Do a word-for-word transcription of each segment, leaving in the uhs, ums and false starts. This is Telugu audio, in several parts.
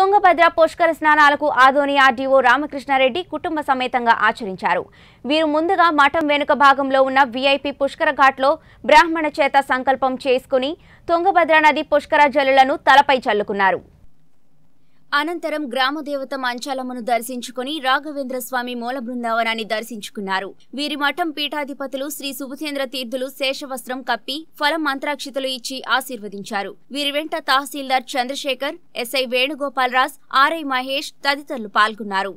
తుంగభద్ర పుష్కర స్నానాలకు ఆదోని ఆర్డీఓ రామకృష్ణారెడ్డి కుటుంబ సమేతంగా ఆచరించారు. వీరు ముందుగా మఠం వెనుక భాగంలో ఉన్న వీఐపీ పుష్కర ఘాట్లో బ్రాహ్మణ చేత సంకల్పం చేసుకుని తుంగభద్ర నది పుష్కర జల్లులను తలపై చల్లుకున్నారు. అనంతరం గ్రామదేవత మంచాలమ్మను దర్శించుకుని రాఘవేంద్ర స్వామి మూల బృందావనాన్ని దర్శించుకున్నారు. వీరి మఠం పీఠాధిపతులు శ్రీ సుబుధేంద్ర తీర్థులు శేషవస్త్రం కప్పి ఫల మంత్రాక్షితలు ఇచ్చి ఆశీర్వదించారు. వీరి వెంట తహసీల్దార్ చంద్రశేఖర్, ఎస్ఐ వేణుగోపాల్ రాజ్, ఆర్ఐ మహేష్ తదితరులు పాల్గొన్నారు.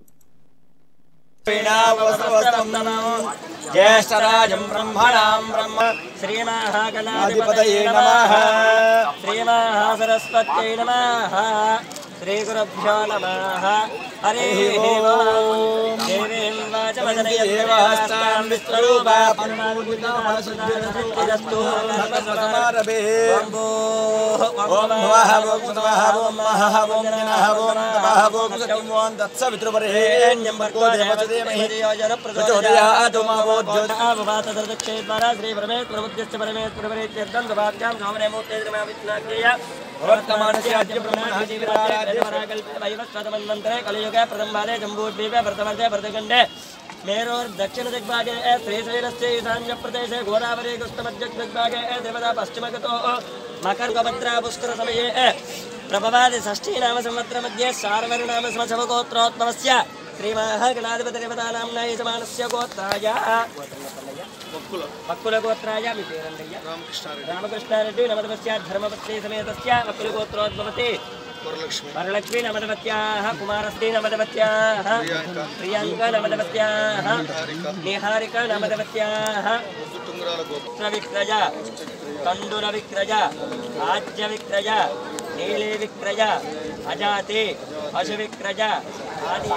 ज्येष्ठराजं ब्रह्मणां ब्रह्म श्रीमहागणाधिपतये नमः श्रीमहासरस्वत्यै नमः श्रीगुरुभ्यो नमः हरिः ओम् देवीं वाचमजनयदेवहस्तां विश्वरूपा पूर्णानुगुणमनसुद्धस्तु नमस्कारभे ॐ नमः ॐ नमः ॐ महः ॐ नमः ॐ तपः ॐ सत्यं ॐ तत्सवितुर्वरेण्यं भर्गो देवस्य धीमहि प्रचोदयात् मा भूतदक्षेद्वारा श्री परमेश्वरबुद्धिश्च परमेश्वरवरेत्यर्थं गवाभ्यां गौरे मूर्तेर्मा विष्णाख्यया वर्तमानस्य अद्य ब्रह्मणादिवराकल्पवैवस्वतमन्वन्तरे कलियुगे प्रथमवादे जम्बूद्वीपे भरतवर्षे भरतखण्डे मेरोर्दक्षिणदिग्भागे श्रीशैलस्य ईशान्यप्रदेशे गोदावरी कृष्णमध्यदिग्भागे देवता पश्चिमगतो मकरभद्रा पुष्करसमये प्रभवादि षष्ठी नाम संवत्सरमध्ये सार्वरिनाम समसवगोत्रोद्भवस्य श्रीमहागणाधिपतिदेवतानाम्ना यजमानस्य गोत्राय मक्कुलगोत्राय मितेरण्डय्य रामकृष्णारेड्डी नमदवस्य धर्मपत्नी समेतस्य मक्कुलगोत्रोद्भवति वरलक्ष्मी नमदवत्याः कुमारस्ती नमदवत्याः प्रियङ्का नमदवत्याः निहारिका नमदवत्याः विक्रय कंडुरविक्रय राज्यविक्रय नीलिविक्रय अजाति पशुविक्रय आदि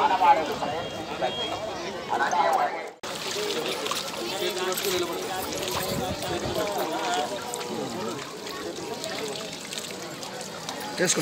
చేసుకో